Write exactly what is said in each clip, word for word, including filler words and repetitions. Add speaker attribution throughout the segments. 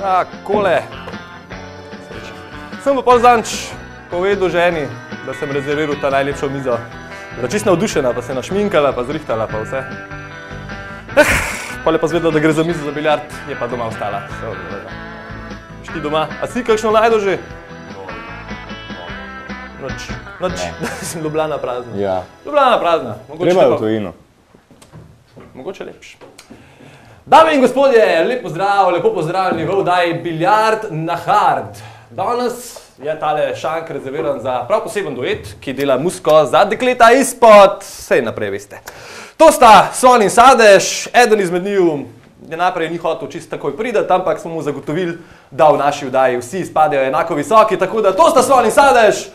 Speaker 1: Takole. Sem pa pol zadnjič povedal ženi, da sem rezerviral ta najlepšo mizo. Bila čisto navdušena, pa se našminkala, pa zrihtala, pa vse. Eh, pol je pa zvedela, da gre za mizo za biljard, je pa doma ostala. Šti doma. A si kakšno najdo že? Noč. Noč. Sem Ljubljana prazna.
Speaker 2: Ja.
Speaker 1: Ljubljana prazna.
Speaker 2: Treba je v tujino.
Speaker 1: Mogoče lepš. Dame in gospodje, lep pozdrav, lepo pozdravljeni v oddaji Biljard na hard. Danes je tale šank rezerviran za prav poseben duet, ki dela muziko za dekleta izpod, sej naprej veste. To sta Slon in Sadež, eden izmed njiju je najprej ni hotel čisto takoj prideti, ampak smo mu zagotovili, da v naši oddaji vsi izpadejo enako visoki, tako da to sta Slon in Sadež.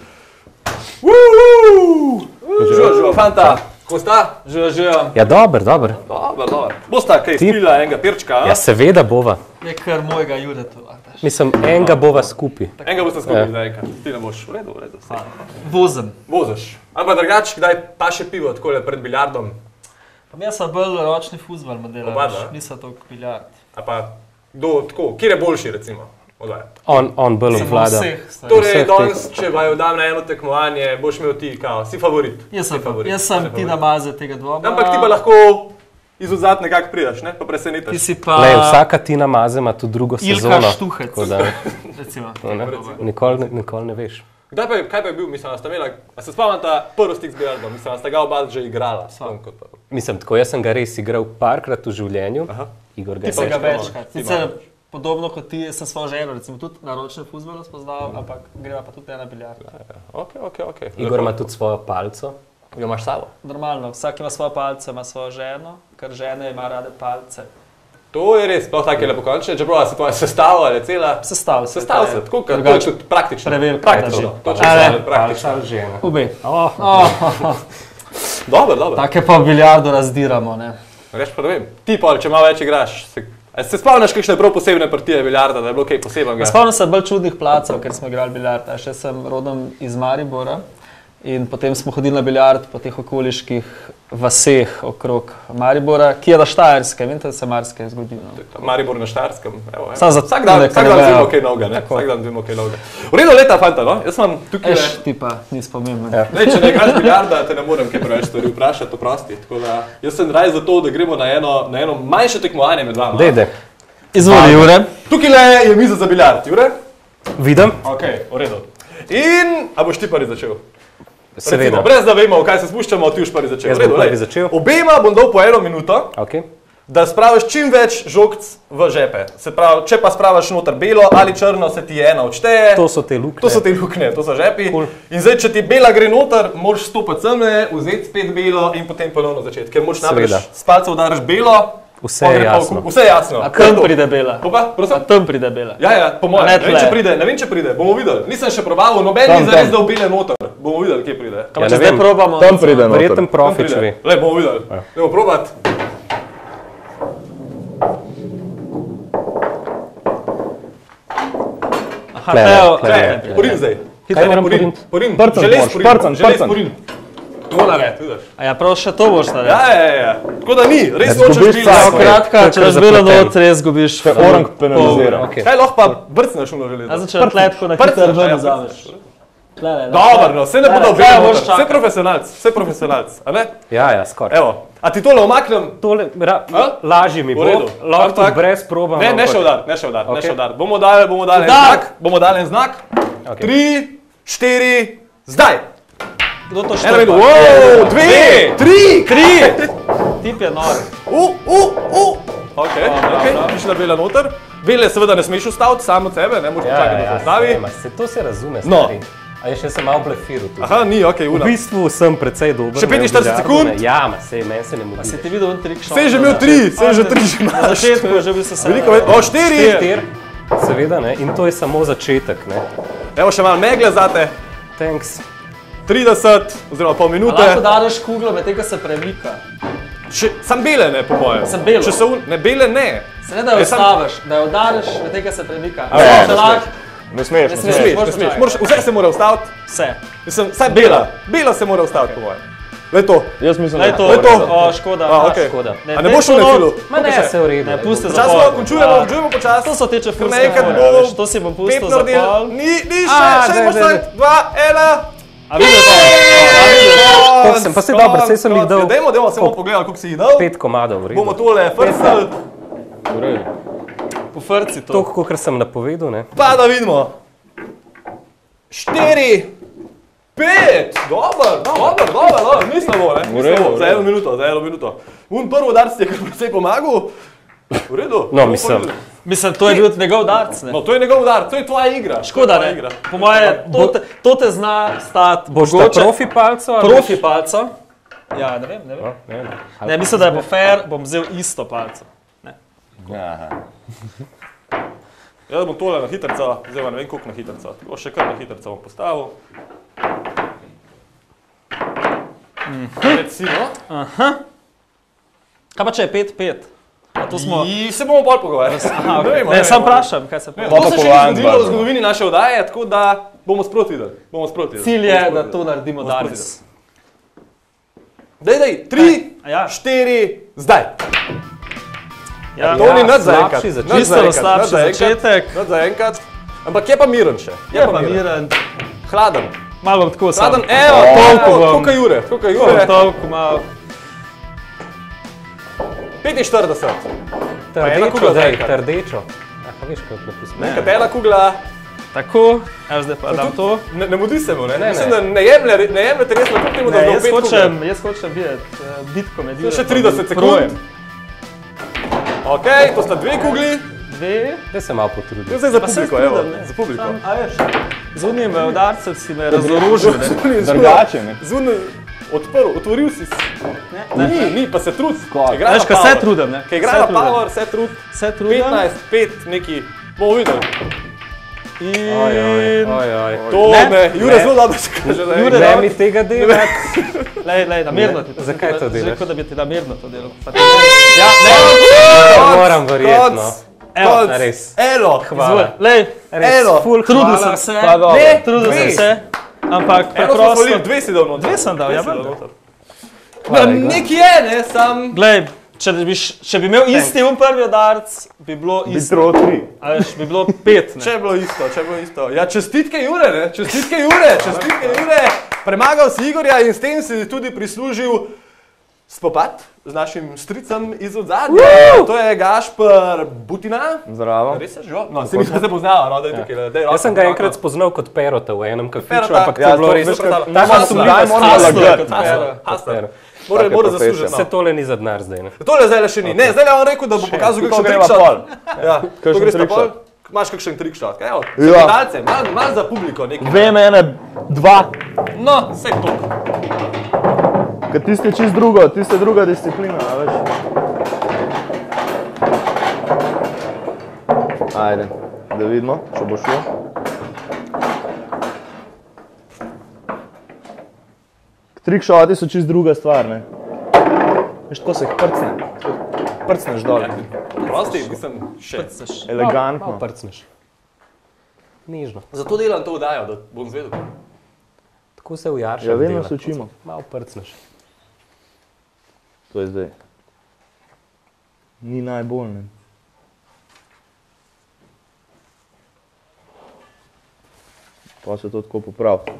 Speaker 1: Živo, živo, fanta. Ko sta? Živo, živo.
Speaker 3: Ja, dober, dober.
Speaker 1: Dober, dober. Bosta kaj spila enega pirčka, a?
Speaker 3: Ja, seveda bova.
Speaker 4: Je kar mojega Juretova.
Speaker 3: Mislim, enega bova skupaj.
Speaker 1: Enega bosta skupaj zdaj enkrat. Ti ne boš v redu, v redu.
Speaker 4: Vozem.
Speaker 1: Vozaš. Ali pa drugače, kdaj pa še pivo takole pred biljardom?
Speaker 4: Pa jaz sem bolj ročni fuzbal model,
Speaker 1: Oba,
Speaker 4: nisem toliko biljard.
Speaker 1: A pa, kdo tako, kjer je boljši recimo? Odaj.
Speaker 3: On, on bolj obvlada.
Speaker 1: Torej, danes, če vaju dam na eno tekmovanje, boš imel ti, kao, si favorit.
Speaker 4: Jaz sem favorit. Jaz sem Tina Maze tega dvoma.
Speaker 1: Ampak ti pa lahko iz odzad nekako pridaš, ne? Pa presenetiš.
Speaker 4: Ti si pa...
Speaker 3: Lej, vsaka Tina Maze ima tudi drugo sezono.
Speaker 4: Ilka Štuhec.
Speaker 3: Da,
Speaker 4: recimo.
Speaker 3: Ne, nikoli, nikoli ne veš.
Speaker 1: Kdaj pa je, kaj pa je bil, mislim, da sta imela, a se spomnite prvi stik z biljardom, mislim, da sta ga oba že igrala.
Speaker 3: Mislim, tako, jaz sem ga res igral parkrat v življenju.
Speaker 1: Aha.
Speaker 3: Igor ga
Speaker 4: Ti pa ga večkrat. Sicer podobno kot ti, sem svojo ženo, recimo tudi na ročnem fuzbalu spoznal, ampak greva pa tudi na biljard.
Speaker 1: Ok, ok, ok.
Speaker 3: Igor ima tudi svojo palco.
Speaker 1: Jo imaš sabo?
Speaker 4: Normalno, vsak ima svojo palco, ima svojo ženo, ker žene ima rade palce.
Speaker 1: To je res, sploh tako je lepo končne, čeprav se tvoja sestava ali cela...
Speaker 4: Sestav se.
Speaker 1: Sestav se, tako kot to je tudi praktično.
Speaker 4: Prevelika.
Speaker 1: Praktično. Točno je praktično.
Speaker 3: Palca žena.
Speaker 4: Obe.
Speaker 1: Dobro, dobro.
Speaker 4: Take pa biljardo razdiramo, ne.
Speaker 1: Reš pa da vem, ti pa, če malo več igraš, se, se spomniš kakšne prav posebne partije biljarda, da je bilo kaj posebenega?
Speaker 4: Spomnim se bolj čudnih placev, ker smo igrali biljard. Še sem rodom iz Maribora in potem smo hodili na biljard po teh okoliških vaseh okrog Maribora, ki je na Štajerskem, vem, da se marsikaj zgodi.
Speaker 1: Maribor na Štajerskem, evo.
Speaker 4: Vsak
Speaker 1: dan zvemo kaj novega, ne? Vsak dan zvemo kaj novega. V redu leta, fanta, no? Jaz imam tukaj...
Speaker 4: Eš, ti pa, nis pomemben.
Speaker 1: Če ne igraš biljarda, te ne morem kaj preveč stvari vprašati, oprosti. Tako da, jaz sem raj za to, da gremo na eno, na eno manjše tekmovanje med vama.
Speaker 3: Dej, dej.
Speaker 4: Izvoli, Jure.
Speaker 1: Tukaj je miza za biljard, Jure?
Speaker 3: Vidim.
Speaker 1: Ok, v redu. In, a boš ti prvi začel?
Speaker 3: Seveda.
Speaker 1: Recimo, brez da vemo, v kaj se spuščamo, ti už prvi začel.
Speaker 3: Jaz bom prvi začel.
Speaker 1: Obema bom dal po eno minuto,
Speaker 3: Okay.
Speaker 1: da spraviš čim več žogc v žepe. Se pravi, če pa spraviš noter belo ali črno, se ti ena odšteje.
Speaker 3: To so te luknje.
Speaker 1: To so te luknje, to so žepi.
Speaker 3: Cool.
Speaker 1: In zdaj, če ti bela gre noter, moraš stopiti semle, vzeti spet belo in potem ponovno začeti. Ker moraš najprej s palca udariš belo.
Speaker 3: Vse je jasno.
Speaker 1: Vse je jasno.
Speaker 4: A tam pride bela.
Speaker 1: Opa, prosim?
Speaker 4: A tam pride bela.
Speaker 1: Ja, ja, po mojem. Ne vem, če pride, ne vem, če pride. Bomo videli. Nisem še probal, noben ni zares dal bele noter. Bomo videli, kje pride.
Speaker 4: Ja, če zdaj probamo.
Speaker 2: Tam pride noter.
Speaker 3: Verjetno profi, če ve.
Speaker 1: Le, bomo videli. Dajmo probat.
Speaker 4: Aha, evo.
Speaker 1: Porin zdaj.
Speaker 3: Kaj moram poriniti?
Speaker 1: Porin.
Speaker 2: Prcen
Speaker 1: Želez
Speaker 2: moraš,
Speaker 1: porin.
Speaker 2: prcen,
Speaker 1: Želez
Speaker 2: prcen.
Speaker 1: porin. Tole ne, vidiš.
Speaker 4: A ja, prav še to boš naredil.
Speaker 1: Ja, ja, ja. Tako da ni, res
Speaker 2: Ne
Speaker 1: nočeš
Speaker 2: zgubiš
Speaker 1: bilo.
Speaker 2: vsako.
Speaker 4: Kratka, če daš belo not, res zgubiš.
Speaker 2: Te orang penalizira.
Speaker 3: Okay.
Speaker 1: Kaj lahko pa brcneš v železo?
Speaker 4: A začel atletko na hitro ven vzameš.
Speaker 1: Dobro, no, vse ne bodo
Speaker 4: Tle,
Speaker 1: belo
Speaker 4: boš
Speaker 1: noter.
Speaker 4: čakal.
Speaker 1: Vse profesionalc, vse profesionalc, a ne?
Speaker 3: Ja, ja, skoraj.
Speaker 1: Evo, a ti tole omaknem?
Speaker 3: Tole, ra,
Speaker 1: A?
Speaker 3: lažje mi
Speaker 1: V
Speaker 3: bo,
Speaker 1: redu.
Speaker 3: lahko
Speaker 1: Tak, tak.
Speaker 3: tudi brez probam.
Speaker 1: Ne, ne
Speaker 3: ampak-
Speaker 1: še udar, ne še udar, ne
Speaker 3: Ok.
Speaker 1: še udar. Bomo dali, bomo dali en
Speaker 4: Udar.
Speaker 1: znak, bomo dali en znak.
Speaker 3: Ok.
Speaker 1: Tri, štiri, zdaj.
Speaker 4: Kdo to
Speaker 1: Ena minuta,
Speaker 4: štepa?
Speaker 1: wow, dve, tri, tri.
Speaker 4: Tip je nor.
Speaker 1: U, u, u. Ok, ok, pišla bela noter. Bele seveda ne smeš ustaviti samo od sebe, ne moraš
Speaker 3: Ja,
Speaker 1: počakati, da
Speaker 3: ja,
Speaker 1: se ustavi.
Speaker 3: ja, se, to se razume,
Speaker 1: No.
Speaker 3: stari. A je še sem malo blefiral tu.
Speaker 1: Aha, ni, ok,
Speaker 3: V
Speaker 1: una.
Speaker 3: bistvu sem precej dober.
Speaker 1: Še
Speaker 3: ne, v
Speaker 1: petinštirideset
Speaker 3: biljardu,
Speaker 1: sekund?
Speaker 3: ne. Ja, ma sej, meni se ne
Speaker 4: A
Speaker 3: mudi.
Speaker 4: si ti videl en trik šel?
Speaker 1: Sej že imel tri, sej že tri že
Speaker 4: Na
Speaker 1: imaš.
Speaker 4: začetku je že bil se sam.
Speaker 1: Veliko več, o, štiri.
Speaker 3: Štir, seveda, ne, in to je samo začetek, ne.
Speaker 1: Evo še malo megle zate.
Speaker 3: Thanks.
Speaker 1: trideset, oziroma pol minute.
Speaker 4: Lahko daš kuglo, medtem ko se premika.
Speaker 1: Še, sam bele ne, po mojem.
Speaker 4: Sam belo.
Speaker 1: Če se un... Ne, bele ne.
Speaker 4: Se ne da jo
Speaker 1: Ja, sam-
Speaker 4: ustaviš, da jo udariš, medtem ko se premika.
Speaker 2: Ne, ne
Speaker 4: Če lahko-
Speaker 2: Ne smeš,
Speaker 4: Ne
Speaker 2: ne
Speaker 4: smeš.
Speaker 2: smeš.
Speaker 1: Ne smeš, ne smeš. Moraš, vse se mora ustaviti.
Speaker 4: Vse.
Speaker 1: Mislim, vsaj bela. Bela se mora ustaviti, po mojem. Le to.
Speaker 2: Jaz mislim,
Speaker 4: Lej
Speaker 2: da
Speaker 4: to,
Speaker 1: je to.
Speaker 4: O, škoda.
Speaker 1: A, okej.
Speaker 3: Škoda.
Speaker 1: A ne boš šel na cilu?
Speaker 3: Ma ne, se v redu.
Speaker 4: Ne, pusti za
Speaker 1: Počasno,
Speaker 4: pol.
Speaker 1: končujemo,
Speaker 4: Ja.
Speaker 1: končujemo počasno.
Speaker 4: To so te čefurske
Speaker 1: Nekaj
Speaker 4: fore,
Speaker 1: bom.
Speaker 4: veš, to si bom pustil
Speaker 1: Pet
Speaker 4: za
Speaker 1: naredil.
Speaker 4: pol.
Speaker 1: Ni, ni, še,
Speaker 3: A,
Speaker 1: še
Speaker 3: zdaj,
Speaker 1: boš
Speaker 3: zdaj,
Speaker 1: stojiti. Dva, ena.
Speaker 4: A vidiš to? A vidiš?
Speaker 3: Koliko sem, pa saj dobro, saj sem jih dal.
Speaker 1: Dajmo, dajmo, samo pogledati, koliko si jih dal.
Speaker 3: Pet komadov, v redu.
Speaker 1: Bomo tole frcali.
Speaker 4: Po frci to.
Speaker 3: Toliko, kolikor sem napovedal, ne?
Speaker 1: Pa da vidimo. Štiri. Pet. Dobar, dobar, dobar, dobar. Ni slabo, ne? Ni slabo. Za eno minuto, za eno minuto. Un prvo udarc ti je kar precej pomagal. V redu.
Speaker 3: No, mislim.
Speaker 4: Mislim, to je bil njegov darc, ne?
Speaker 1: No, to je njegov udarc, to je tvoja igra.
Speaker 4: Škoda,
Speaker 1: To je tvoja
Speaker 4: ne?
Speaker 1: igra.
Speaker 4: Po moje, to te, to te zna stati
Speaker 3: Boš ta
Speaker 4: mogoče-
Speaker 3: profi palco? ali
Speaker 4: Profi
Speaker 3: boš-
Speaker 4: palco. Ja, ne vem, ne vem.
Speaker 3: No, ne, ne.
Speaker 4: Ne, mislim, da je bo fair, bom vzel isto palco.
Speaker 1: Jaz bom tole na hitrca, zdaj ne vem koliko na hitrca. Tako še kar na hitrca bom postavil. Recimo.
Speaker 4: Kaj pa če je pet pet? A to smo...
Speaker 1: I se bomo bolj pogovarjali.
Speaker 4: Aha,
Speaker 1: Ne vemo,
Speaker 4: ne,
Speaker 1: ne
Speaker 4: sam
Speaker 1: vemo.
Speaker 4: vprašam, kaj se pravi.
Speaker 1: To se še ni
Speaker 2: pogovarjam
Speaker 1: zgodilo v
Speaker 2: z
Speaker 1: zgodovini naše oddaje, tako da bomo sproti videli. Bomo sproti videli.
Speaker 4: Cilj je,
Speaker 1: Bomo
Speaker 4: da
Speaker 1: sproti
Speaker 4: to
Speaker 1: videli.
Speaker 4: naredimo
Speaker 1: Bomo
Speaker 4: danes.
Speaker 1: sproti Dej, dej, tri,
Speaker 4: A ja.
Speaker 1: štiri, zdaj.
Speaker 4: Ja,
Speaker 1: To ni
Speaker 3: Ja,
Speaker 1: nič zaenkrat.
Speaker 3: slabši začetek.
Speaker 1: Nič
Speaker 4: Bistveno
Speaker 1: zaenkrat,
Speaker 4: slabši
Speaker 1: nič zaenkrat,
Speaker 4: začetek.
Speaker 1: Nič zaenkrat. Ampak je pa miren še.
Speaker 4: je pa miren.
Speaker 1: Hladen.
Speaker 4: Malo bom tako sam.
Speaker 1: Hladen, evo,
Speaker 4: toliko bom.
Speaker 1: koliko jure, koliko
Speaker 4: Bom
Speaker 1: jure.
Speaker 4: toliko malo.
Speaker 1: petinštirideset. Pa ena
Speaker 3: Trdečo,
Speaker 1: kugla
Speaker 3: zdaj,
Speaker 1: zaenkrat.
Speaker 3: trdečo. A pa veš, kako napustim.
Speaker 1: Katera kugla,
Speaker 4: Tako, evo zdaj pa dam to.
Speaker 1: ne, ne mudi se mu, ne?
Speaker 3: Ne,
Speaker 1: Mislim,
Speaker 3: ne.
Speaker 1: da ne jemlje, ne jemljete resno, kljub temu, da
Speaker 4: Ne,
Speaker 1: bo
Speaker 4: jaz
Speaker 1: pet
Speaker 4: hočem,
Speaker 1: kugel.
Speaker 4: jaz hočem videti uh, bitko med
Speaker 1: To je še
Speaker 4: Juretom
Speaker 1: trideset
Speaker 4: in
Speaker 1: sekund.
Speaker 4: Projem.
Speaker 1: Okej, to sta dve kugli.
Speaker 4: Dve.
Speaker 3: Daj se malo potrudi.
Speaker 1: To je zdaj za
Speaker 4: Pa se
Speaker 1: publiko, evo,
Speaker 4: trudim, ne.
Speaker 1: za publiko.
Speaker 4: Sam, a veš, z unim eh, udarcem si me razorožil, ne?
Speaker 2: Drugače, ne?
Speaker 1: Zun odprl, otvoril si.
Speaker 4: Ne,
Speaker 1: Ni, ni, pa se trud.
Speaker 2: Kako?
Speaker 1: Igra
Speaker 4: Veš,
Speaker 1: na
Speaker 4: kaj se
Speaker 1: power.
Speaker 4: trudim, ne?
Speaker 1: Kaj igra
Speaker 4: Se
Speaker 1: na
Speaker 4: trudim.
Speaker 1: power, se trud.
Speaker 4: Se trudim.
Speaker 1: petnajst, pet, neki, bomo videli.
Speaker 3: Oj, oj,
Speaker 4: In...
Speaker 3: oj, oj.
Speaker 1: To
Speaker 4: Ne,
Speaker 1: ne, Jure
Speaker 3: ne.
Speaker 1: zelo dobro se kaže. ne.
Speaker 4: Jure,
Speaker 3: Ne
Speaker 4: da-
Speaker 3: mi tega delati.
Speaker 4: Lej, lej, namerno ti to.
Speaker 3: Zakaj to delaš?
Speaker 4: Že kot da bi ti namerno to delal. Pa ti- Ja, ne,
Speaker 3: Ja, moram verjeti, no.
Speaker 4: evo,
Speaker 1: Konc.
Speaker 3: res.
Speaker 1: Elo,
Speaker 4: izvoli. Lej,
Speaker 3: Res,
Speaker 1: Elo,
Speaker 3: ful
Speaker 4: trudil
Speaker 3: hvala.
Speaker 4: sem se,
Speaker 2: Pa dobro.
Speaker 4: ne, trudil sem
Speaker 1: dve.
Speaker 4: se, ampak
Speaker 1: eno smo
Speaker 4: preprosto...
Speaker 1: stvorili, dve si dal noter.
Speaker 4: Dve sem dal, ja,
Speaker 1: si dal
Speaker 4: vendar.
Speaker 1: noter.
Speaker 3: Hvala,
Speaker 1: No,
Speaker 3: Igor.
Speaker 1: nekaj je, ne, sam...
Speaker 4: Glej, če bi, š- če bi imel isti un prvi udarc, bi bilo isto.
Speaker 2: Bistro tri.
Speaker 4: A veš, bi bilo pet, ne?
Speaker 1: Če je bilo isto, če je bilo isto. Ja, čestitke Jure, ne? Čestitke Jure, čestitke Jure. Premagal si Igorja in s tem si tudi prislužil spopad z našim stricem iz odzadja. To je Gašper Butina.
Speaker 2: Zdravo.
Speaker 1: Res je že? No, se mi se poznava, no, da je tukaj. daj roko,
Speaker 3: Jaz sem ga
Speaker 1: roko.
Speaker 3: enkrat spoznal kot Perota v enem kafiču,
Speaker 1: Perota.
Speaker 3: ampak to
Speaker 2: Ja,
Speaker 3: je bilo
Speaker 2: to
Speaker 3: res
Speaker 2: veš,
Speaker 3: kot...
Speaker 2: kaj-
Speaker 1: Tako
Speaker 2: Tako
Speaker 1: sumljivo,
Speaker 2: daj, moramo
Speaker 1: hasler,
Speaker 2: lagati.
Speaker 1: kot hasler,
Speaker 3: Kot
Speaker 1: hasler.
Speaker 3: Pero.
Speaker 1: Mora,
Speaker 2: Taka
Speaker 1: mora
Speaker 2: profesija.
Speaker 1: zaslužiti.
Speaker 3: Vse
Speaker 1: No.
Speaker 3: tole ni za denar zdaj, ne?
Speaker 1: Tole zdaj le še ni. Ne, zdaj le on rekel, da bo pokazal
Speaker 2: To
Speaker 1: kakšen
Speaker 2: greva
Speaker 1: trickshot.
Speaker 2: pol.
Speaker 1: Ja, to
Speaker 2: Kakšen
Speaker 1: greš na pol.
Speaker 2: trickshot?
Speaker 1: Imaš kakšen trickshot, kaj evo?
Speaker 2: Ja.
Speaker 1: Za gledalce, malo mal za publiko nekaj.
Speaker 2: Vem ene, dva.
Speaker 1: No, vse to.
Speaker 2: Ker tiste čist drugo, tiste druga disciplina, a veš. Ajde, da vidimo, če bo šlo. Trickshoti so čist druga stvar, ne. Veš, tako se jih prcne. Prcneš dol.
Speaker 1: Prosti, mislim, še.
Speaker 2: Elegantno.
Speaker 3: Malo prcneš. Nižno.
Speaker 1: Zato delam to vdajo, da bom zvedel.
Speaker 3: Tako se v Jaršah
Speaker 2: Ja, vedno
Speaker 3: dela.
Speaker 2: se učimo.
Speaker 3: Malo prcneš.
Speaker 2: To je zdaj. Ni najbolj, ne. Pa se to tako popravi.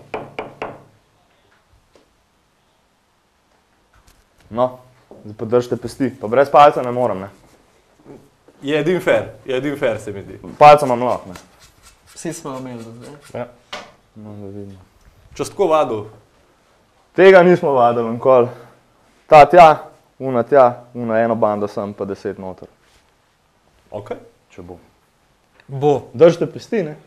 Speaker 2: No, zdaj pa držite pesti. Pa brez palca ne morem, ne.
Speaker 1: Je edin fair, je edin fair se mi zdi.
Speaker 2: Palca imam lahko, ne.
Speaker 4: Vsi smo imeli do zdaj.
Speaker 2: No, da vidimo.
Speaker 1: Če si tako vadil,
Speaker 2: Tega nismo vadili nikoli. Ta tja, una tja, una eno bando sem, pa deset noter.
Speaker 1: ok.
Speaker 2: Če bo.
Speaker 4: Bo.
Speaker 2: Držite pesti, ne.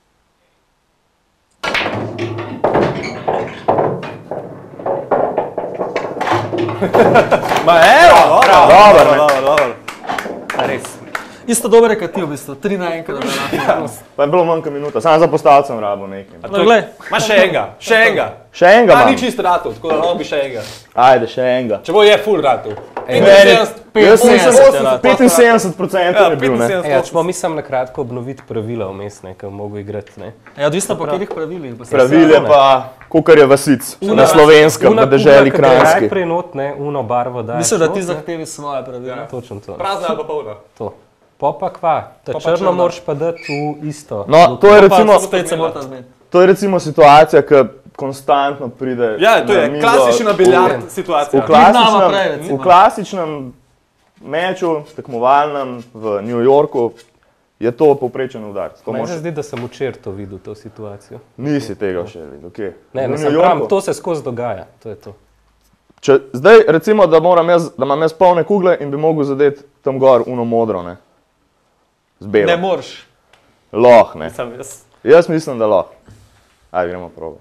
Speaker 1: Ma evo, dobro,
Speaker 2: dobro, ne.
Speaker 1: dobro, dobro.
Speaker 3: Res.
Speaker 4: Isto dobro je, kot ti v bistvu, tri na enkrat.
Speaker 2: Pa je bilo manj kot minuta, samo za postavcem rabo nekaj.
Speaker 4: No, glej,
Speaker 1: Ma še enega, še enega.
Speaker 2: Še enega
Speaker 1: Ta ni
Speaker 2: imam.
Speaker 1: čist ratov, tako da lahko bi še enega.
Speaker 2: Ajde, še enega.
Speaker 1: Če bo je full ratov.
Speaker 2: petinsedemdeset procentov je bil, ne?
Speaker 3: Ja, če pa mislim na kratko obnoviti pravila vmes, ne, ker mogo igrati, ne.
Speaker 4: Ja, odvisno po katerih pravilih.
Speaker 2: Pravil je pa, kolikor je vasic, na slovenskem, v deželi Kranjski.
Speaker 3: Najprej not, ne, uno barvo daš.
Speaker 4: Mislim, da ti zahtevi svoje pravila.
Speaker 3: Točno to.
Speaker 1: Prazna ali pa polna.
Speaker 3: To. Pa pa kva, ta črno moraš pa dati v isto.
Speaker 2: No, to je recimo,
Speaker 4: Spet se morata zmeniti.
Speaker 2: to je recimo situacija, ki konstantno pride
Speaker 1: Ja, to je klasična biljard situacija.
Speaker 2: V klasičnem, v klasičnem meču, tekmovalnem v New Yorku, je to povprečen udarc. To
Speaker 3: Meni
Speaker 2: moš...
Speaker 3: se zdi, da sem včeraj to videl, to situacijo.
Speaker 2: Nisi tega še videl, kje?
Speaker 3: Ne,
Speaker 2: V
Speaker 3: ne,
Speaker 2: New
Speaker 3: sem pravim,
Speaker 2: Yorku?
Speaker 3: to se skozi dogaja, to je to.
Speaker 2: Če, zdaj recimo, da, moram jaz, da imam jaz polne kugle in bi mogel zadeti tam gor uno modro, ne? Z belo.
Speaker 4: Ne moreš.
Speaker 2: Loh, ne.
Speaker 1: Sam jaz.
Speaker 2: Jaz mislim, da loh. Ajde, gremo probo.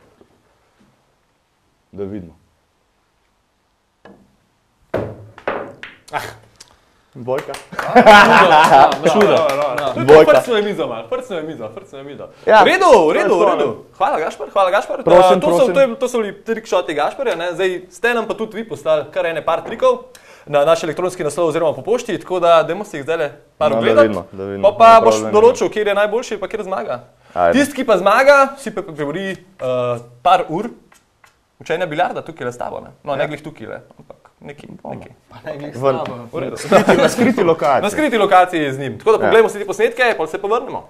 Speaker 2: Da vidimo. Dvojka.
Speaker 4: Čudo.
Speaker 2: Dvojka.
Speaker 1: Prcno je mizo, malo. Prcno je mizo, prcno je mizo.
Speaker 2: Ja,
Speaker 1: V redu, v redu, v redu. Hvala, Gašper, hvala, Gašper.
Speaker 2: Prosim,
Speaker 1: to, so,
Speaker 2: prosim.
Speaker 1: to, je, to so bili trikšoti Gašperja, ne? Zdaj ste nam pa tudi vi poslali kar ene par trikov na naš elektronski naslov oziroma po pošti, tako da dajmo si jih zdaj par
Speaker 2: No, da
Speaker 1: ogledati.
Speaker 2: vidimo, da vidimo.
Speaker 1: Pa, pa
Speaker 2: Ne
Speaker 1: boš
Speaker 2: problem.
Speaker 1: določil, kjer je najboljši, pa kjer zmaga.
Speaker 2: Ajde.
Speaker 1: Tisti, ki pa zmaga, si pa pribori uh, par ur učenja biljarda tukaj le s tabo, ne? No, ne glih tukaj le, ampak neki, neki.
Speaker 4: Pa ne glih s
Speaker 2: Ven.
Speaker 4: tabo.
Speaker 1: V redu.
Speaker 2: Skriti, na skriti
Speaker 1: Na
Speaker 2: lokaciji.
Speaker 1: skriti lokaciji z njim. Tako da
Speaker 2: Ja.
Speaker 1: pogledamo si te posnetke, pa se povrnemo.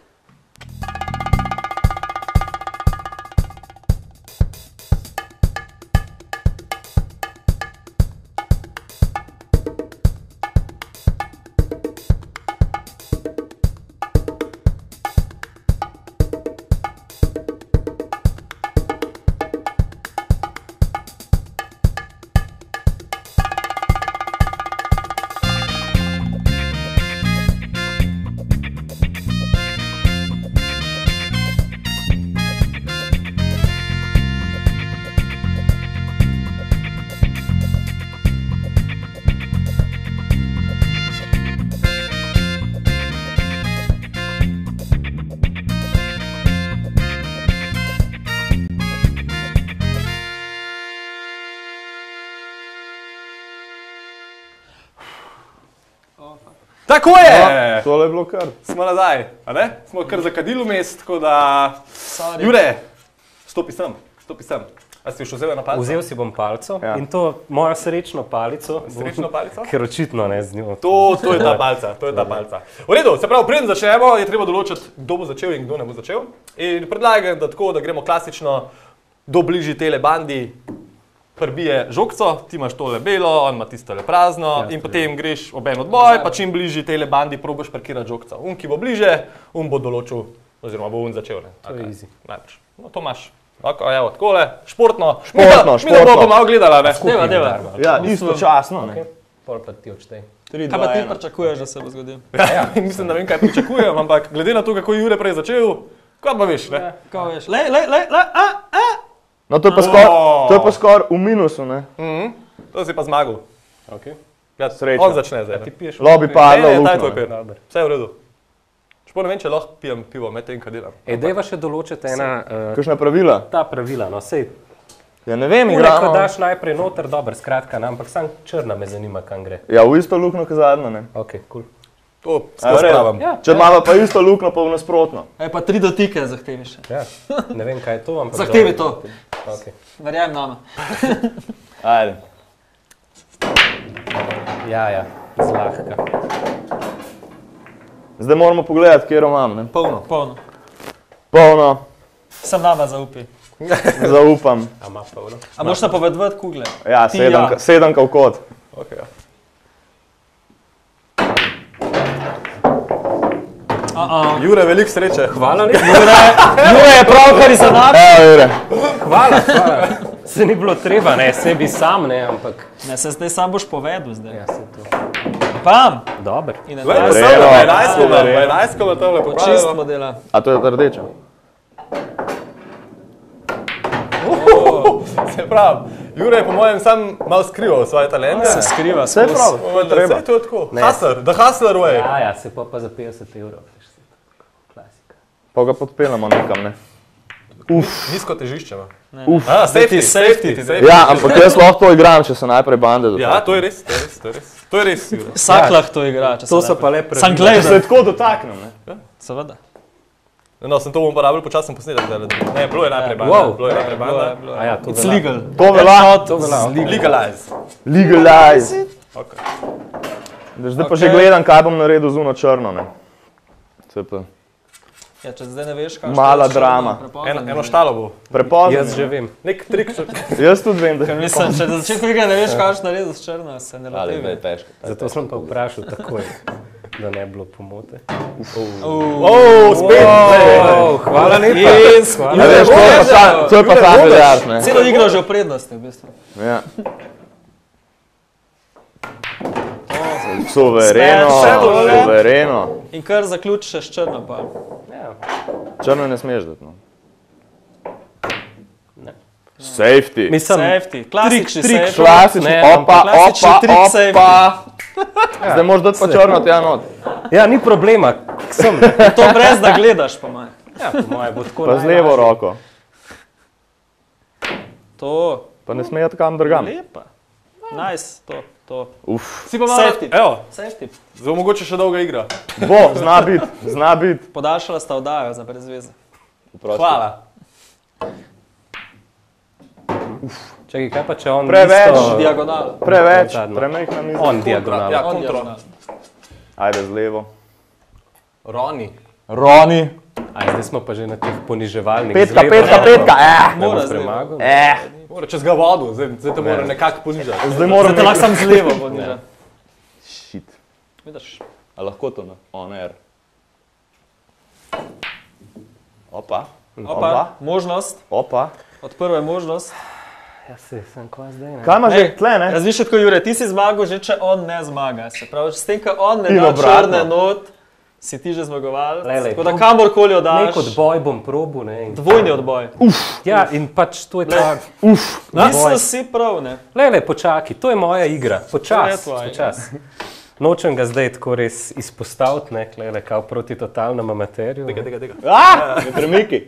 Speaker 1: Tako je!
Speaker 2: Tole je bilo kar.
Speaker 1: Smo nazaj, a ne? Smo kar zakadili vmes, tako da...
Speaker 4: Sorry.
Speaker 1: Jure, stopi sem, stopi sem. A si už vzel na palco?
Speaker 3: Vzel si bom palco
Speaker 2: Ja.
Speaker 3: in to mojo srečno palico. bom-
Speaker 1: Srečno palico?
Speaker 3: Ker očitno ne z njo.
Speaker 1: To, to je ta palca, to je ta palca. V redu, se pravi, preden začnemo, je treba določiti, kdo bo začel in kdo ne bo začel. In predlagam, da tako, da gremo klasično do bližji tele bandi, prbije žogco, ti imaš tole belo, on ima tistole prazno
Speaker 3: Ja,
Speaker 1: in potem greš ob en odboj, pa čim bližji tele bandi probaš parkirati žogco. Un, ki bo bliže, un bo določil, oziroma bo un začel. Ne?
Speaker 3: To je easy.
Speaker 1: Najbrž. No, to imaš. Tako, evo, takole, športno.
Speaker 2: Športno,
Speaker 1: Mi da bomo
Speaker 2: športno.
Speaker 1: pa malo gledala, ne?
Speaker 4: Deva, deva.
Speaker 2: Ja, istočasno, ne.
Speaker 3: Okay. Pol pa ti odštej.
Speaker 4: Kaj pa ti pričakuješ, da se bo zgodil?
Speaker 1: Ja, mislim, da vem, kaj pričakujem, ampak glede na to, kako je Jure prej začel, kaj pa veš, ne?
Speaker 4: Kaj veš? Lej, lej, lej, lej, a, a.
Speaker 2: No, to je pa skoraj, to je pa skoraj v minusu, ne.
Speaker 1: Mhm. To si pa zmagal.
Speaker 3: Okay.
Speaker 1: Ja,
Speaker 2: Srečno.
Speaker 1: on začne zdaj.
Speaker 3: Ti piješ
Speaker 2: Lobi
Speaker 3: v
Speaker 2: padlo
Speaker 1: Ne,
Speaker 2: v
Speaker 1: ne, ta je tvoj
Speaker 2: luknjo. ne.
Speaker 1: pir. Vse je v redu. Špor ne vem, če lahko pijem pivo med tem, kaj delam.
Speaker 3: E, dajva še določiti ena, uh,
Speaker 2: Kakšna pravila?
Speaker 3: ta pravila, no, sej.
Speaker 2: Ja, ne vem,
Speaker 3: Ure, ko
Speaker 2: igramo.
Speaker 3: daš najprej noter, dober, skratka, ne, ampak sam črna me zanima, kam gre.
Speaker 2: Ja, v isto luknjo, kot zadnjo, ne.
Speaker 3: Ok, cool.
Speaker 1: To
Speaker 2: A,
Speaker 1: skozi
Speaker 2: v redu.
Speaker 1: pravam.
Speaker 3: Ja.
Speaker 2: Če imamo pa isto luknjo, pa v nasprotno.
Speaker 4: Ej, pa tri dotike zahteviš.
Speaker 3: Ja. Ne vem, kaj je to, ampak...
Speaker 4: Zahtevi
Speaker 3: dobro.
Speaker 4: to.
Speaker 3: Okay.
Speaker 4: Verjamem nama.
Speaker 2: Ajde.
Speaker 3: Ja, ja, zlahka.
Speaker 2: Zdaj moramo pogledati, kjer imam, ne.
Speaker 4: Polno. Polno.
Speaker 2: Polno,
Speaker 4: Sem nama zaupi.
Speaker 2: zaupam.
Speaker 3: A ima polno?
Speaker 4: A moš napovedovati kugle?
Speaker 2: Ja,
Speaker 4: Ti
Speaker 2: sedem,
Speaker 4: ja.
Speaker 2: sedem v kot.
Speaker 1: Okay, ja.
Speaker 4: A-a.
Speaker 1: Jure, veliko sreče.
Speaker 3: Hvala lepa.
Speaker 4: Jure je pravkar iz Anap.
Speaker 2: Evo, Jure.
Speaker 3: Hvala, hvala. Se ni bilo treba, ne, sebi sam, ne, ampak...
Speaker 4: Ne, se zdaj sam boš povedal zdaj.
Speaker 3: Ja, se to.
Speaker 4: Pam!
Speaker 3: Dober.
Speaker 4: In
Speaker 1: Glej,
Speaker 4: na
Speaker 1: pa
Speaker 2: Dobro.
Speaker 1: sem,
Speaker 2: Dobro.
Speaker 1: enajsko,
Speaker 2: Dobro.
Speaker 1: enajsko me tole
Speaker 4: čist
Speaker 1: popravilo.
Speaker 4: modela.
Speaker 2: A to je rdeča?
Speaker 1: Se pravi, Jure je po mojem sam malo skrival svoje talente.
Speaker 4: Se skriva.
Speaker 2: Vse
Speaker 4: skozi.
Speaker 2: prav, to je treba.
Speaker 1: Vse to je tako.
Speaker 3: Ne.
Speaker 1: Hustler, the hustler way.
Speaker 3: Ja, ja, se pa pa za petdeset evrov. veš, saj to je Klasika.
Speaker 2: Pa ga podpeljamo nekam, ne.
Speaker 1: Nizko težišče ima.
Speaker 2: Uf.
Speaker 1: A, safety, safety, safety.
Speaker 2: Ja, ampak jaz lahko to igram, če se najprej bande dotaknem.
Speaker 1: Ja, to je res, to je res, to je res. To je res.
Speaker 4: Vsak lahko to igra, če se
Speaker 3: To so pa le
Speaker 4: Sam
Speaker 3: pravila.
Speaker 4: gledaj,
Speaker 2: Če se tako dotaknem, ne?
Speaker 4: seveda.
Speaker 1: No, sem to bom uporabil, počasno posnetek zdaj. Ne, bilo je najprej banda.
Speaker 3: Wow.
Speaker 1: Bilo je najprej banda.
Speaker 3: A ja, to
Speaker 4: It's
Speaker 3: velja.
Speaker 4: legal.
Speaker 2: To velja.
Speaker 3: To velja.
Speaker 1: Legalize.
Speaker 2: Legalize.
Speaker 1: Okay.
Speaker 2: Zdaj pa že gledam, kaj bom naredil z uno črno, ne? Se pa
Speaker 4: Ja, če zdaj ne veš, kaj
Speaker 2: mala drama.
Speaker 1: Eno, eno štalo bo.
Speaker 2: Prepozno.
Speaker 3: Jaz že vem.
Speaker 1: Nek trik.
Speaker 2: Jaz tudi vem, da
Speaker 4: Mislim, če na začetku igre ne veš, kaj narediti s črno, se ne
Speaker 2: Ali
Speaker 4: lotevi.
Speaker 2: je težko.
Speaker 3: Zato sem pa vprašal takoj, da ne bi bilo pomote.
Speaker 1: Oh, spet.
Speaker 3: Oh, hvala lepa.
Speaker 4: Yes,
Speaker 2: A veš, to je pa ta, to je pa ta Biljard, ne?
Speaker 4: Celo igro že v prednosti, v bistvu.
Speaker 2: Ja. Suvereno,
Speaker 4: Smash,
Speaker 2: suvereno.
Speaker 4: In kar zaključiš še s črno pa.
Speaker 2: Črno ne smeš dati, no.
Speaker 3: Ne.
Speaker 2: Safety.
Speaker 3: Mislim,
Speaker 4: Safety, klasični
Speaker 3: trik,
Speaker 4: safety.
Speaker 2: Klasični,
Speaker 3: Ne,
Speaker 2: opa,
Speaker 4: klasični
Speaker 2: opa,
Speaker 4: trik
Speaker 2: opa. Zdaj moraš dati pa črno tja not.
Speaker 3: ja, ni problema. Sem.
Speaker 4: To brez da gledaš pa maj.
Speaker 3: Ja, po moje bo tako
Speaker 2: Pa z levo roko.
Speaker 4: To,
Speaker 2: Pa ne smejo kam drugam.
Speaker 4: lepa. Nice, to, to.
Speaker 2: Uf.
Speaker 1: Si pa malo.
Speaker 4: Safety.
Speaker 1: Evo,
Speaker 4: Safety.
Speaker 1: zelo mogoče še dolga igra.
Speaker 2: Bo, zna biti, zna biti.
Speaker 4: Podaljšala sta oddajo za brez veze.
Speaker 1: Hvala.
Speaker 3: Čakaj, kaj pa če on
Speaker 2: Preveč.
Speaker 3: isto-
Speaker 4: Diagonal.
Speaker 2: Preveč,
Speaker 3: Zadnjo.
Speaker 2: premehna miza.
Speaker 3: On diagonal.
Speaker 1: Ja,
Speaker 4: On
Speaker 1: kontro.
Speaker 4: diagonal.
Speaker 2: Ajde z levo.
Speaker 1: Roni.
Speaker 2: Roni.
Speaker 3: Aj, zdaj smo pa že na teh poniževalnih.
Speaker 2: Petka,
Speaker 3: zgledih.
Speaker 2: petka, petka, eh.
Speaker 3: Ne bo
Speaker 4: Mora zdaj.
Speaker 3: premagal.
Speaker 2: Eh.
Speaker 1: Mora čez ga vodu, zdaj, zdaj te mora nekako ponižati.
Speaker 2: Zdaj moram
Speaker 4: Zdaj te lahko sam z levo poniža.
Speaker 2: Shit.
Speaker 4: Vidiš?
Speaker 2: A lahko to na on air? Opa.
Speaker 4: Opa, možnost.
Speaker 2: Opa.
Speaker 4: Odprva je možnost.
Speaker 3: Ja, se, sem kva zdaj, ne?
Speaker 2: Kaj ima že
Speaker 4: Ej,
Speaker 2: tle, ne?
Speaker 4: Razmišljaj tako, Jure, ti si zmagal že, če on ne zmaga. Se pravi, s tem, ko on ne
Speaker 2: In
Speaker 4: da
Speaker 2: obratno.
Speaker 4: črne not, si ti že zmagovalec.
Speaker 3: Lej, lej,
Speaker 4: Tako da
Speaker 3: to-
Speaker 4: kamorkoli oddaš,
Speaker 3: Nek odboj bom probil, ne? in-
Speaker 4: dvojni odboj.
Speaker 3: Ja, in pač to je ta...
Speaker 4: Mislim, si prav, ne?
Speaker 3: Le, le, počakaj, to je moja igra.
Speaker 4: To je
Speaker 3: Počas,
Speaker 4: tvoja
Speaker 3: počas. Nočem ga zdaj tako res izpostaviti, ne, le, kao proti totalnemu amaterju.
Speaker 1: Tega, tega, tega.
Speaker 2: Ah, ne premiki.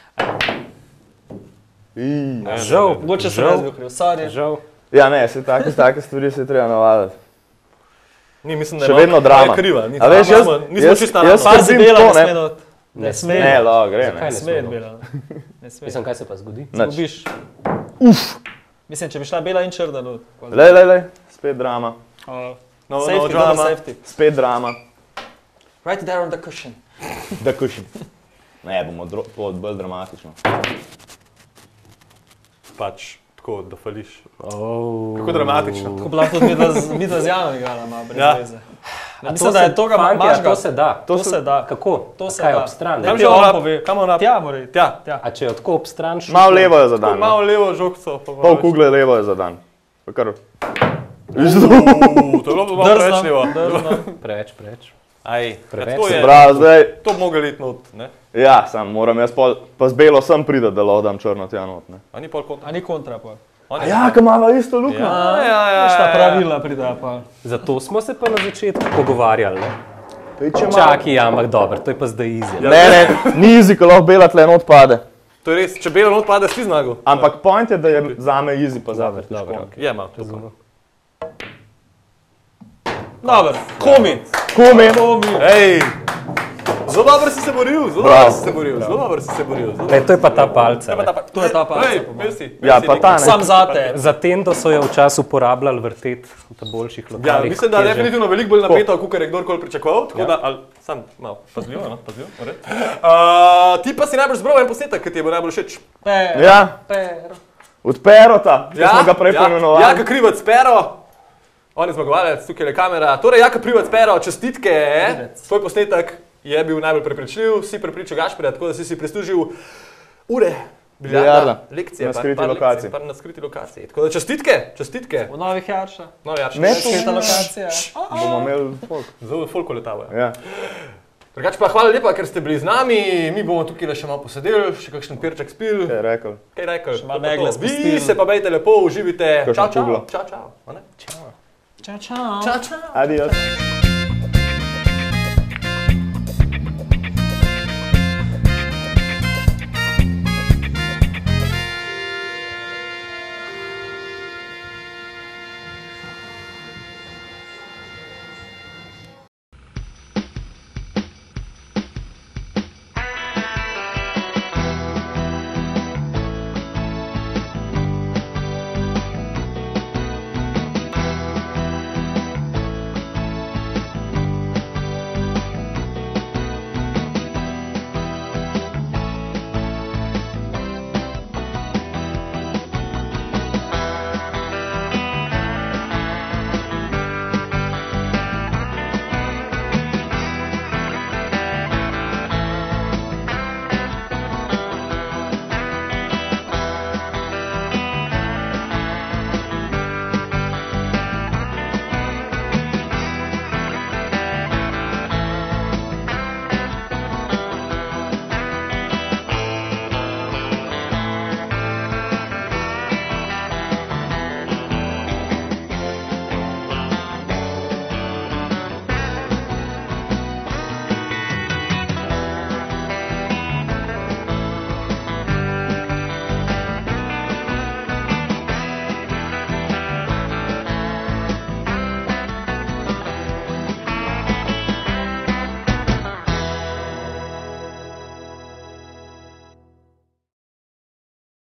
Speaker 2: Ij.
Speaker 3: Žal,
Speaker 4: Mogoče se
Speaker 3: žal,
Speaker 4: ne zgokriv, sorry.
Speaker 3: žal.
Speaker 2: Ja, ne, se take, take stvari se je treba navaditi.
Speaker 1: Ni, mislim, da je
Speaker 2: Še
Speaker 1: malo-
Speaker 2: vedno drama.
Speaker 1: malo kriva. Ni
Speaker 2: A veš,
Speaker 1: drama,
Speaker 2: jaz-
Speaker 1: nismo- nismo
Speaker 2: jaz-
Speaker 1: čisto na
Speaker 2: jaz-
Speaker 1: ravni.
Speaker 4: Par
Speaker 2: trdim
Speaker 4: dela
Speaker 2: to,
Speaker 4: ne
Speaker 2: ne.
Speaker 4: sme not. Ne sme.
Speaker 2: Ne, la, gre,
Speaker 3: Zakaj
Speaker 2: ne.
Speaker 4: Ne sme bela. Ne sme.
Speaker 3: Mislim, kaj se pa zgodi?
Speaker 2: Nič.
Speaker 4: Zgubiš. Mislim, če bi šla bela in črna not.
Speaker 2: Lej, lej, lej, spet drama.
Speaker 4: Uh,
Speaker 1: No, no,
Speaker 4: safety,
Speaker 1: drama.
Speaker 4: dobro, safety.
Speaker 2: Spet drama.
Speaker 4: Right there on the cushion.
Speaker 2: Da kušim. Ne, bomo dro- to bolj dramatično.
Speaker 1: Pač tako, da fališ.
Speaker 3: Oh.
Speaker 1: Kako dramatično.
Speaker 4: Ko bi lahko tudi midva z- midva z Janom igrala, malo brez
Speaker 1: Ja.
Speaker 4: veze. Ne, mislim, da je to ga
Speaker 3: fantje,
Speaker 4: imaš ga.
Speaker 3: To se da.
Speaker 4: To se da.
Speaker 3: Kako?
Speaker 4: To se
Speaker 3: Kaj
Speaker 4: da.
Speaker 3: ob stran?
Speaker 4: Ne
Speaker 1: Kam
Speaker 4: bi
Speaker 1: že
Speaker 4: on
Speaker 1: on
Speaker 4: pove.
Speaker 1: Kam on
Speaker 4: Tja mora iti.
Speaker 1: Tja.
Speaker 4: Tja.
Speaker 3: A če je tako ob stran šel?
Speaker 2: Malo levo je za dan.
Speaker 1: Malo levo žogco. pa
Speaker 2: Pol
Speaker 1: malo
Speaker 2: kugle levo je za dan. Pa kar...
Speaker 1: več. Uuu, to je bilo malo
Speaker 4: Drzno,
Speaker 1: prečljivo.
Speaker 4: drzno.
Speaker 3: Preveč, preveč.
Speaker 1: Aj,
Speaker 3: Preveč
Speaker 1: to
Speaker 3: se
Speaker 1: je,
Speaker 2: Prav, zdaj,
Speaker 1: to bi mogel iti not, ne?
Speaker 2: ja, sam moram jaz pol, pa z belo sem pridati, da lahko dam črno tja not, ne.
Speaker 1: A ni pol kontra?
Speaker 4: A ni kontra pa.
Speaker 1: On
Speaker 2: A
Speaker 1: je-
Speaker 2: ja, ko imava isto luknjo.
Speaker 1: Ja, ja, ja.
Speaker 4: Šta
Speaker 1: ja.
Speaker 4: pravila prida pa.
Speaker 3: Zato smo se pa na začetku pogovarjali, ne?
Speaker 2: Ej, če ima-
Speaker 3: Čakaj, ja, ampak dobro, to je pa zdaj easy.
Speaker 2: Ne, ne, ni easy, ko lahko bela tle not pade.
Speaker 1: To je res, če belo not pade, si zmagal.
Speaker 2: Ampak point je, da je zame easy, pa zame
Speaker 3: Dobro, dobro,
Speaker 2: težko.
Speaker 3: okej.
Speaker 1: Je malo.
Speaker 4: Dobro, komi.
Speaker 2: Kumi,
Speaker 4: Komi.
Speaker 1: Ej! Zelo dobro si se boril, zelo
Speaker 2: Bravo.
Speaker 1: dobro si se boril, zelo dobro si se boril. zelo-
Speaker 3: Ne, to je pa ta palca.
Speaker 1: Pa
Speaker 3: ne.
Speaker 1: ta pa-
Speaker 4: To je ta palca,
Speaker 1: Ej,
Speaker 4: po mojem.
Speaker 1: bil si, bil
Speaker 2: Ja,
Speaker 1: si
Speaker 2: pa
Speaker 1: nek-
Speaker 2: ta ne.
Speaker 4: Sam zate.
Speaker 3: Za tendo so jo včasih uporabljali vrtet v boljših lokalih.
Speaker 1: Ja, mislim, da je
Speaker 3: kje že.
Speaker 1: definitivno veliko bolj napeto, kot je kdorkoli pričakoval, tako
Speaker 3: Ja.
Speaker 1: da, ali, sam, malo, pazljivo, no, pazljivo, v redu. Uh, ti pa si najbolj zbral en posnetek, ki ti je bil najbolj všeč.
Speaker 4: Per,
Speaker 2: Ja,
Speaker 4: per.
Speaker 2: od Perota, ki smo ga prej poimenovali.
Speaker 1: Ja, Jaka Krivac Pero, on je zmagovalec, tukaj je kamera. Torej, Jaka Krivac Pero, čestitke, tvoj posnetek je bil najbolj prepričljiv, si prepričal Gašperja, tako da si si prislužil ure.
Speaker 2: Biljarda.
Speaker 1: Biljarda, lekcije,
Speaker 2: Na
Speaker 1: par-
Speaker 2: skriti
Speaker 1: par
Speaker 2: lokaciji.
Speaker 1: lekcij, par na skriti lokaciji. Tako da čestitke, čestitke.
Speaker 4: V novih Jarša.
Speaker 1: No, ja, še
Speaker 2: Ne,
Speaker 1: več.
Speaker 4: Skrita lokacija.
Speaker 2: Bomo imeli folk.
Speaker 1: Zelo folko letavajo.
Speaker 2: Ja.
Speaker 1: Drugače pa hvala lepa, ker ste bili z nami, mi bomo tukaj le še malo posedeli, še kakšen pirček spil.
Speaker 2: Kaj je rekel?
Speaker 1: Kaj rekel?
Speaker 4: Še malo
Speaker 1: To pa to.
Speaker 4: megle
Speaker 1: Vi
Speaker 4: spustili.
Speaker 1: se pa bejte lepo, uživite.
Speaker 2: Kakšno
Speaker 1: Čau, čau.
Speaker 2: kuglo.
Speaker 1: Čau, čau. a ne?
Speaker 4: Čau, čau.
Speaker 1: Čau, čau.
Speaker 2: Adios.